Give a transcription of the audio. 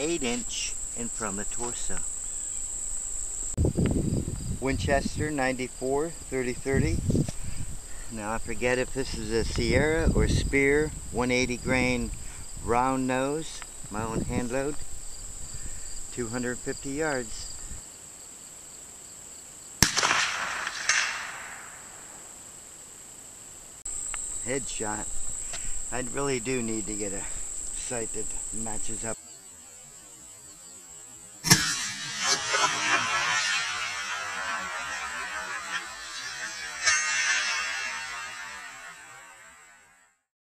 8" in from the torso. Winchester 94 30-30. Now I forget if this is a Sierra or Spear 180 grain round nose, my own hand load, 250 yards. Headshot. I really do need to get a sight that matches up.